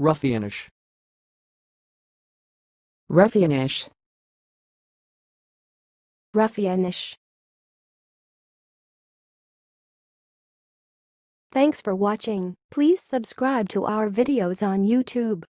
Ruffianish. Ruffianish. Ruffianish. Thanks for watching. Please subscribe to our videos on YouTube.